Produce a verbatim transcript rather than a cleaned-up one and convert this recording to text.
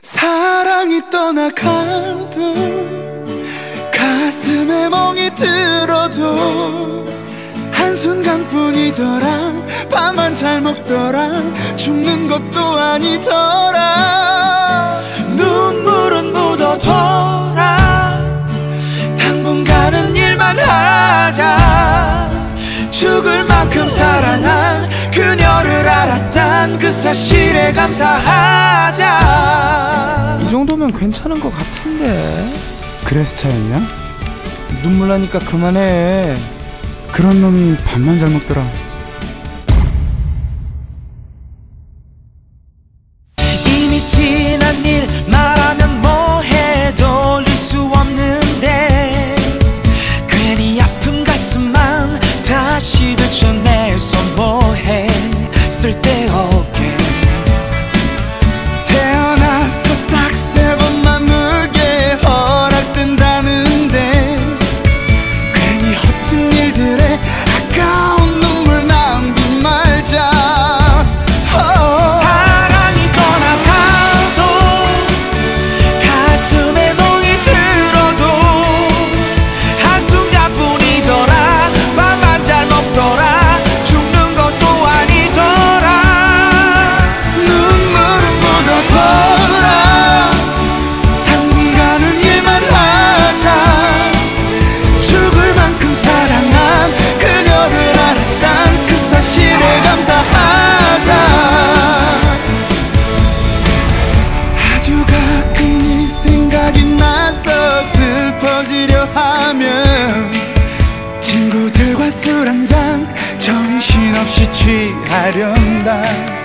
사랑이 떠나가도 가슴에 멍이 들어도 한순간뿐이더라. 밥만 잘 먹더라. 죽는 것도 아니더라. 눈물은 묻어둬라. 당분간은 일만 하자. 죽을 만큼 사랑한 그녀를 알았단 그 사실에 감사하자. 이 정도면 괜찮은 것 같은데. 그래서 차였냐? 눈물 나니까 그만해. 그런 놈이 밥만 잘 먹더라. 이미 지난 일 말하면 뭐해. 돌릴 수 없는데 괜히 아픈 가슴만 다시 들춰내서 뭐해. 쓸데없게 태어나서 딱 세 번만 울게 허락된다는데 괜히 허튼 일들에 아까운 눈물 낭비 말자. 사랑이 떠나가도 가슴에 멍이 들어도 한순간뿐이더라. 밥만 잘 먹더라. 죽는 것도 아니더라. 눈물은 묻어둬라. 당분간은 일만 하자. 죽을 만큼 사랑한 그녀를 알았단 그 사실에 감사하자. 아주 가끔 네 생각이 나서 슬퍼지려 하면 친구들과 술 한잔 정신없이 취하련다.